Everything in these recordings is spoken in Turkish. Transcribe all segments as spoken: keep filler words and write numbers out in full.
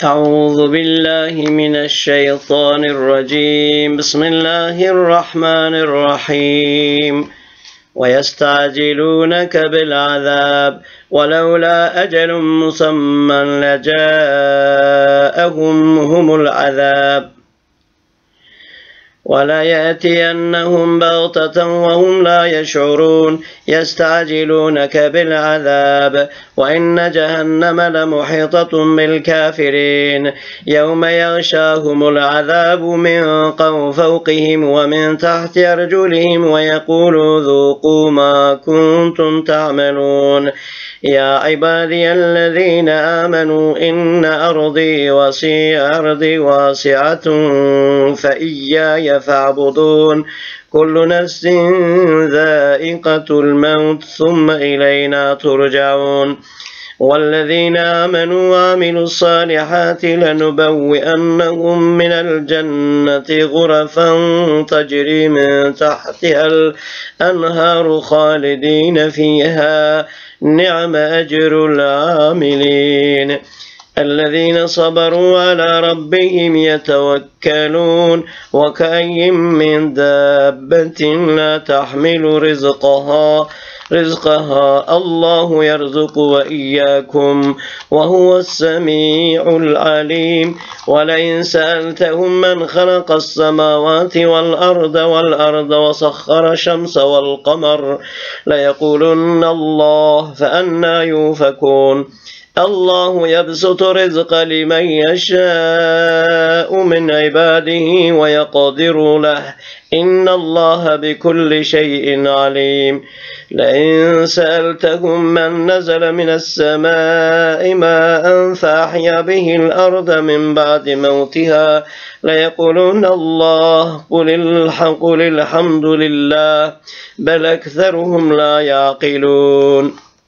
أعوذ بالله من الشيطان الرجيم بسم الله الرحمن الرحيم ويستعجلونك بالعذاب ولولا أجل مسمى لجاءهم هم العذاب ولا يأتينهم بغتة وهم لا يشعرون يستعجلونك بالعذاب وإن جهنم لمحيطة بالكافرين يوم يغشاهم العذاب من فوقهم ومن تحت أرجلهم ويقول ذوقوا ما كنتم تعملون يا عبادي الذين آمنوا إن أرضي وسيع أرضي واسعة فإياي فاعبدون كل نفس ذائقة الموت ثم إلينا ترجعون والذين آمنوا وعملوا الصالحات لنبوئنهم من الجنة غرفا تجري من تحتها الأنهار خالدين فيها نعم أجر العاملين الذين صبروا على ربهم يتوكلون وكأي من دابة لا تحمل رزقها رزقها الله يرزق وإياكم وهو السميع العليم ولئن سألتهم من خلق السماوات والأرض والأرض وسخر الشمس والقمر ليقولن الله فأنى يؤفكون الله يبسط الرزق لمن يشاء من عباده ويقدر له إن الله بكل شيء عليم لئن سألتهم من نزل من السماء ماء فأحيا به الأرض من بعد موتها ليقولون الله قل الحمد لله بل أكثرهم لا يعقلون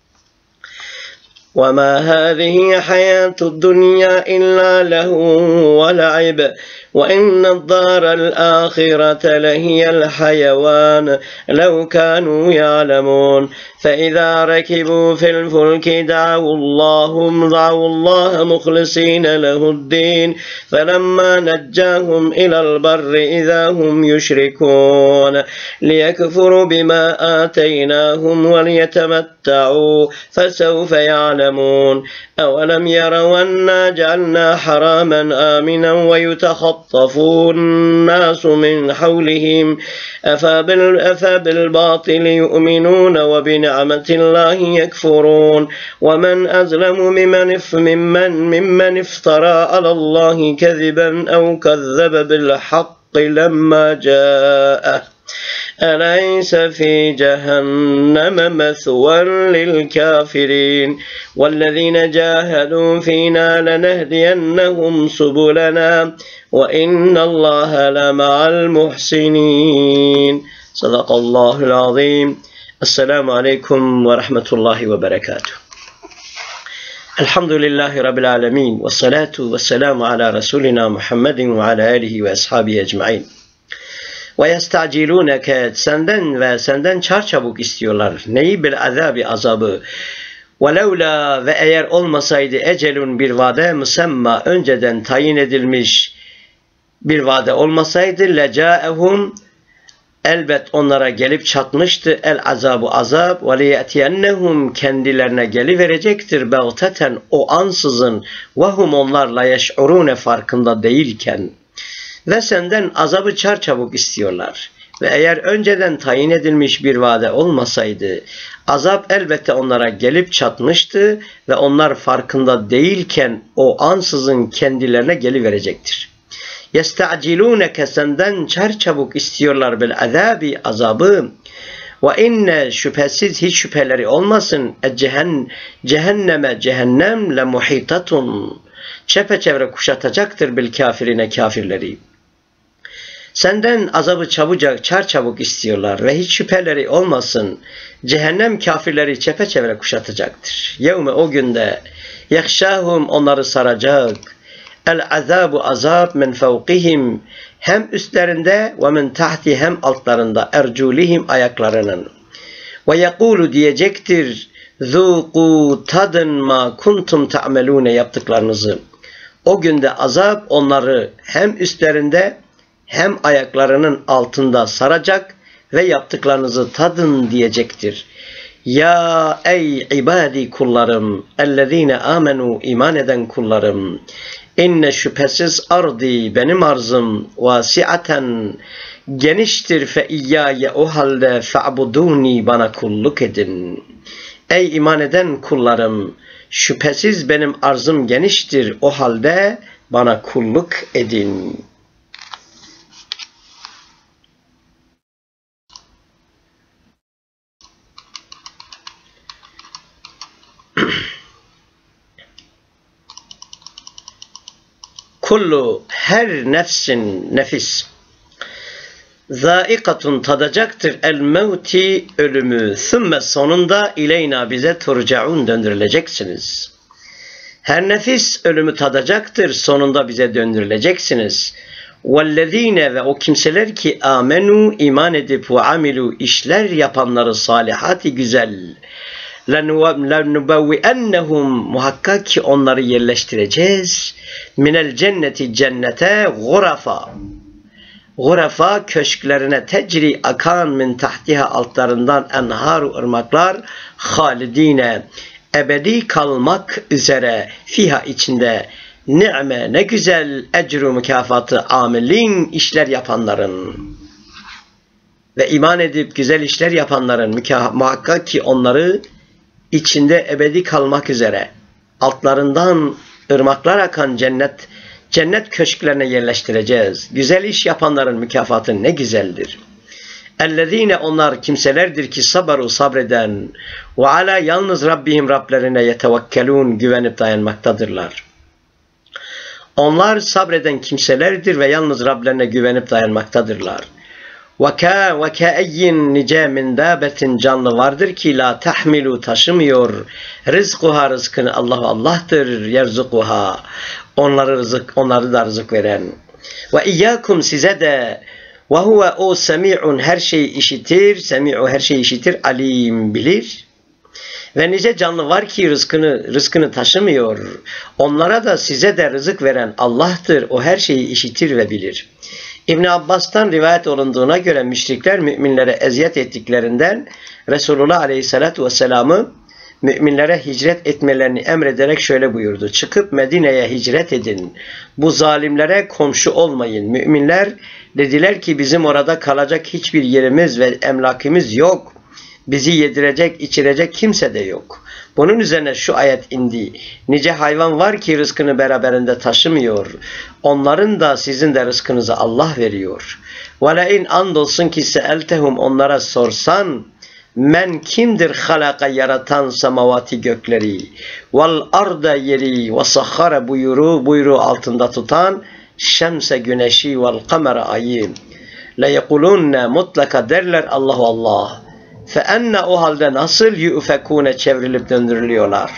وما هذه حياة الدنيا إلا لهو ولعب وإن الدار الآخرة لهي الحيوان لو كانوا يعلمون فإذا ركبوا في الفلك دعوا الله دعوا الله مخلصين له الدين فلما نجاهم إلى البر إذا هم يشركون ليكفروا بما آتيناهم وليتمتعوا فسوف يعلمون أولم يروا أنا جعلنا حراما آمنا ويتخطفوا الناس من حولهم أفبالباطل يؤمنون وبنعمة الله يكفرون ومن أظلم ممن ممن ممن افترى على الله كذبا أو كذب بالحق لما جاءه أليس في جهنم مثوى للكافرين والذين جاهدوا فينا لنهدينهم سبلنا وإن الله لمع المحسنين صدق الله العظيم السلام عليكم ورحمة الله وبركاته الحمد لله رب العالمين والصلاة والسلام على رسولنا محمد وعلى آله وأصحابه أجمعين وَيَسْتَعْجِلُونَكَ senden ve senden çarçabuk istiyorlar. Neyi? Bil azabi azabı. وَلَوْلَا ve eğer olmasaydı ecelun bir vade müsemma önceden tayin edilmiş bir vade olmasaydı lecaehum elbet onlara gelip çatmıştı el azabu azab ve liyetiyennehum kendilerine geliverecektir bagteten o ansızın ve hum onlar la yeş'urune farkında değilken. Ve senden azabı çarçabuk istiyorlar. Ve eğer önceden tayin edilmiş bir vade olmasaydı, azap elbette onlara gelip çatmıştı ve onlar farkında değilken o ansızın kendilerine geliverecektir. يَسْتَعْجِلُونَكَ senden çarçabuk istiyorlar bil azabi azabı. Ve inne şüphesiz hiç şüpheleri olmasın cehen, cehenneme cehennem le muhitatun çepeçevre kuşatacaktır bil kafirine kafirleri. Senden azabı çabucak, çarçabuk istiyorlar ve hiç şüpheleri olmasın. Cehennem kafirleri çepeçevre kuşatacaktır. Yevme o günde yahşahum onları saracak. El azabu azab min fevkihim hem üstlerinde ve min tahti hem altlarında erculihim ayaklarının. Ve yekulu diyecektir zuku tadın ma kuntum ta'melune yaptıklarınızı. O günde azap onları hem üstlerinde hem ayaklarının altında saracak ve yaptıklarınızı tadın diyecektir. Ya ey ibadi kullarım, ellezine amenu, iman eden kullarım, inne şüphesiz ardi, benim arzım, vasiaten, geniştir, fe iyyâye, o halde fe'budûni, bana kulluk edin. Ey iman eden kullarım, şüphesiz benim arzım geniştir, o halde bana kulluk edin. Kullu, her nefsin, nefis, zâikatun, tadacaktır el mevti, ölümü, thümme, sonunda ileyna, bize turcaun, döndürüleceksiniz. Her nefis ölümü tadacaktır, sonunda bize döndürüleceksiniz. Vellezîne, ve o kimseler ki amenu, iman edip ve amilu, işler yapanları, salihati güzel, لَنُبَوِّئَنَّهُمْ, muhakkak ki onları yerleştireceğiz. Minel cenneti, cennete, gurafa, gurafa, köşklerine, tecri, akan, min tahtiha, altlarından, enharu, ırmaklar, halidine, ebedi kalmak üzere, fiha, içinde, ni'me, ne güzel, ecru, mükafatı, amilin, işler yapanların ve iman edip güzel işler yapanların, muhakkak ki onları içinde ebedi kalmak üzere, altlarından ırmaklar akan cennet, cennet köşklerine yerleştireceğiz. Güzel iş yapanların mükafatı ne güzeldir. Ellezine, onlar kimselerdir ki sabaru, sabreden, ve ala, yalnız Rabbihim, Rablerine, yetevekkelun, güvenip dayanmaktadırlar. Onlar sabreden kimselerdir ve yalnız Rablerine güvenip dayanmaktadırlar. Vaka ve ka'ayyin, nice min dabetin, canlı vardır ki la tahmilu, taşımıyor, rizkuha, rızkını, Allah Allah'tır, yerzukuha, onları rızık, onları da rızık veren. Ve iyyakum, size de, ve huve, o semi'un, her şeyi işitir, semi'u, her şeyi işitir, alim, bilir. Ve nice canlı var ki rızkını rızkını taşımıyor. Onlara da size de rızık veren Allah'tır. O her şeyi işitir ve bilir. İbn Abbas'tan rivayet olunduğuna göre müşrikler müminlere eziyet ettiklerinden Resulullah Aleyhisselatü Vesselam'ı müminlere hicret etmelerini emrederek şöyle buyurdu. Çıkıp Medine'ye hicret edin. Bu zalimlere komşu olmayın. Müminler dediler ki bizim orada kalacak hiçbir yerimiz ve emlakimiz yok. Bizi yedirecek, içirecek kimse de yok. Bunun üzerine şu ayet indi. Nice hayvan var ki rızkını beraberinde taşımıyor. Onların da sizin de rızkınızı Allah veriyor. وَلَاِنْ andolsun ki seeltehum, onlara sorsan, men kimdir halaka, yaratan semavati, gökleri, vel arda, yeri, ve sahhara, buyruğu, buyruğu altında tutan, şemse, güneşi, vel kamera, ayı, leyekulunne, mutlaka derler Allahu Allah. Fe enne, o halde nasıl, yufekune, çevrilip döndürülüyorlar.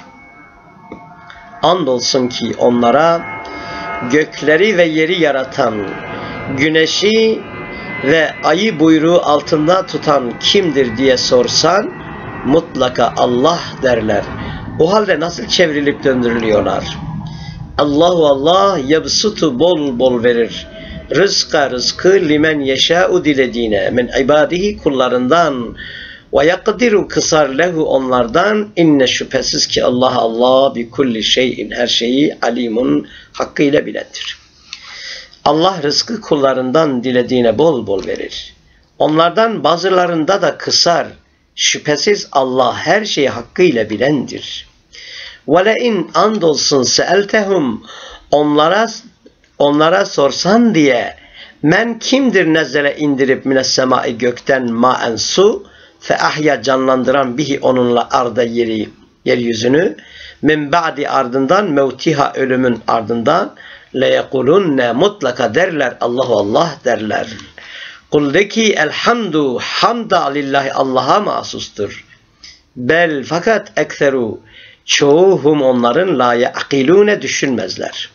Andolsun ki onlara gökleri ve yeri yaratan, güneşi ve ayı buyruğu altında tutan kimdir diye sorsan, mutlaka Allah derler. O halde nasıl çevrilip döndürülüyorlar? Allahu Allah, yebsutu, bol bol verir. Rızka, rızkı, limen yeşâ'u, dilediğine, min ibadihi, kullarından, ve yakdiru, kısar, lehu, onlardan, inne, şüphesiz ki Allah Allah bi kulli şeyin, her şeyi, alimun, hakkıyla bilendir. Allah rızkı kullarından dilediğine bol bol verir. Onlardan bazılarında da kısar. Şüphesiz Allah her şeyi hakkıyla bilendir. وَلَاِنْ andolsun seeltehum, onlara onlara sorsan diye, men kimdir nezzele, indirip mines semai, gökten, maen, su, fe ahya, canlandıran, bihi, onunla, arda, yeri, yeryüzünü, min ba'di, ardından, mevtiha, ölümün ardından, leyekulunne, mutlaka derler Allahu Allah derler. Kul de ki elhamdu, hamda lillahi, Allah'a mahsustur. Bel, fakat ekseru, çoğuhum onların, la ya'kilune, düşünmezler.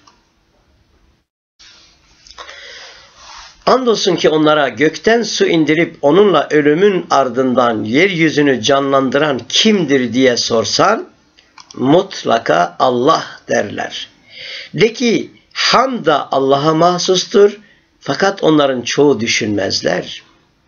Andolsun ki onlara gökten su indirip onunla ölümün ardından yeryüzünü canlandıran kimdir diye sorsan, mutlaka Allah derler. De ki Hamd da Allah'a mahsustur. Fakat onların çoğu düşünmezler.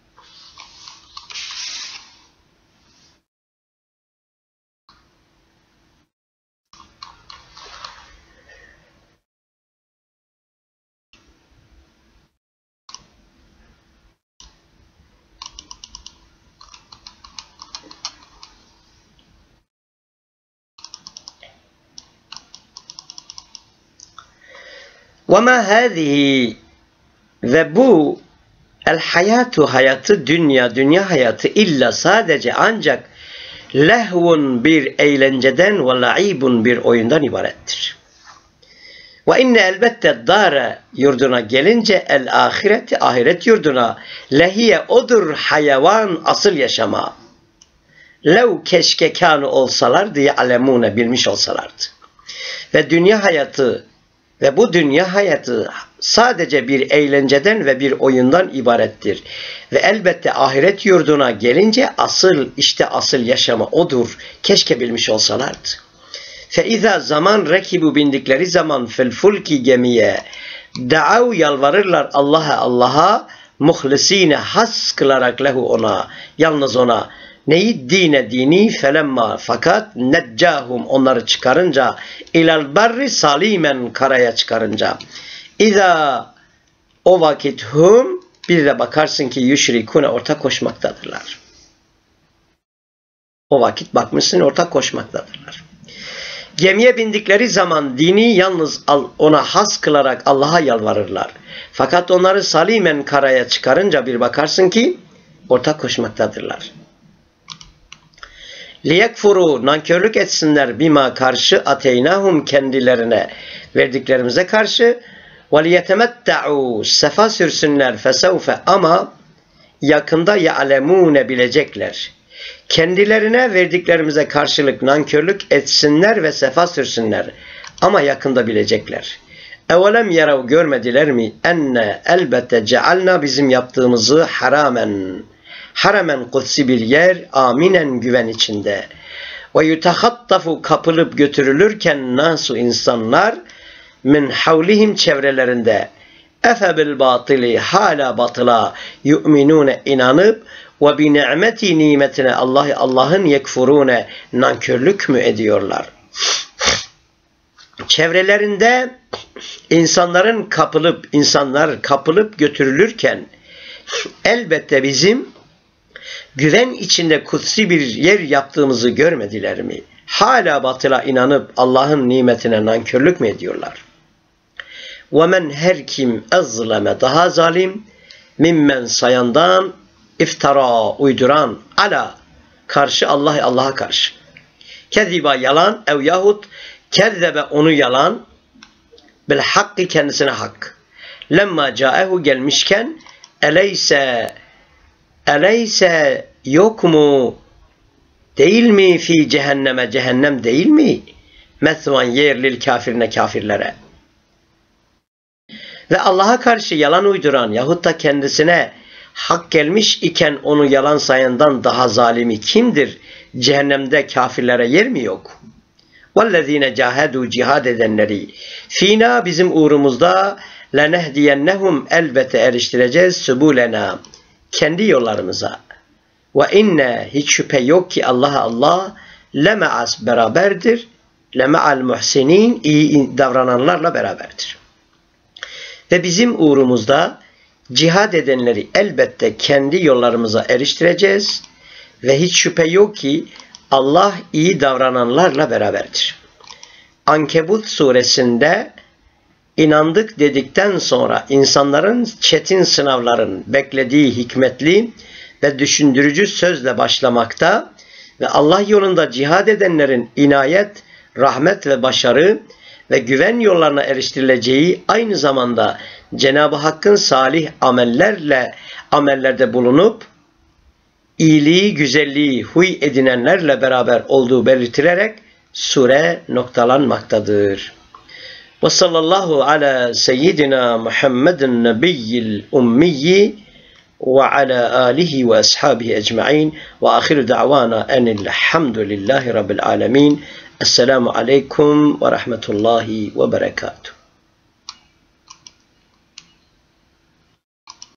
وَمَا هَذِهِ ve bu el hayatu hayatı dünya dünya hayatı illa sadece ancak lehvun bir eğlenceden ve laibun bir oyundan ibarettir. Ve inne elbette dara yurduna gelince el ahireti ahiret yurduna lehiye odur hayvan asıl yaşama. Lev keşke kânı olsalardı ya'lemûne bilmiş olsalardı. Ve dünya hayatı ve bu dünya hayatı sadece bir eğlenceden ve bir oyundan ibarettir. Ve elbette ahiret yurduna gelince asıl işte asıl yaşama odur. Keşke bilmiş olsalardı. Feiza zaman rekibu bindikleri zaman fil fulki gemiye da'av yalvarırlar Allah'a Allah'a muhlisine has kılarak lehu ona yalnız ona neyi dine dini felemma fakat neccahum onları çıkarınca ilal barri salimen karaya çıkarınca İza o vakit hum bir de bakarsın ki yüşrikune ortak koşmaktadırlar. O vakit bakmışsın ortak koşmaktadırlar. Gemiye bindikleri zaman dini yalnız ona has kılarak Allah'a yalvarırlar. Fakat onları salimen karaya çıkarınca bir bakarsın ki ortak koşmaktadırlar. Liyekfuru nankörlük etsinler bima karşı ateynahum kendilerine verdiklerimize karşı ve liyetemetta'u sefa sürsünler fesevfe ama yakında ya'lemune bilecekler. Kendilerine verdiklerimize karşılık nankörlük etsinler ve sefa sürsünler ama yakında bilecekler. Evelem yarav görmediler mi enne elbette cealna bizim yaptığımızı haramen haramen kutsi bir yer aminen güven içinde ve yutehattafu kapılıp götürülürken nasu insanlar min havlihim çevrelerinde efe bil batili hala batıla yu'minune inanıp ve bi ni'meti nimetine Allah Allah'ın yekfurune nankörlük mü ediyorlar? Çevrelerinde insanların kapılıp insanlar kapılıp götürülürken elbette bizim güven içinde kutsi bir yer yaptığımızı görmediler mi? Hala batıla inanıp Allah'ın nimetine nankörlük mü ediyorlar? وَمَنْ her kim اَظْلَمَ daha zalim mimmen sayandan iftara uyduran ala karşı Allah Allah'a karşı. Keziba yalan ev yahut kezzebe onu yalan bil hakkı kendisine hak. Lemma caehu gelmişken eleyse eleyse yok mu değil mi fi cehenneme cehennem değil mi? Mesvan yer lil kafirine kafirlere. Ve Allah'a karşı yalan uyduran yahut da kendisine hak gelmiş iken onu yalan sayandan daha zalimi kimdir? Cehennemde kafirlere yer mi yok? وَالَّذ۪ينَ جَاهَدُوا cihad edenleri fînâ bizim uğrumuzda lenehdiyennehum elbette eriştireceğiz sübûlenâ kendi yollarımıza. Ve inne hiç şüphe yok ki Allah Allah leme'as beraberdir. Leme'al muhsinin iyi davrananlarla beraberdir. Ve bizim uğrumuzda cihad edenleri elbette kendi yollarımıza eriştireceğiz. Ve hiç şüphe yok ki Allah iyi davrananlarla beraberdir. Ankebut suresinde inandık dedikten sonra insanların çetin sınavların beklediği hikmetli ve düşündürücü sözle başlamakta ve Allah yolunda cihad edenlerin inayet, rahmet ve başarı ve güven yollarına eriştirileceği aynı zamanda Cenab-ı Hakk'ın salih amellerle amellerde bulunup iyiliği, güzelliği, huy edinenlerle beraber olduğu belirtilerek sure noktalanmaktadır. Ve sallallahu ala seyyidina Muhammedin nebiyyil ummiyyi ve ala alihi ve ashabihi ecma'in ve ahiru da'vana enilhamdülillahi rabbil alemin. Esselamu aleyküm ve rahmetullahi ve berekatuhu.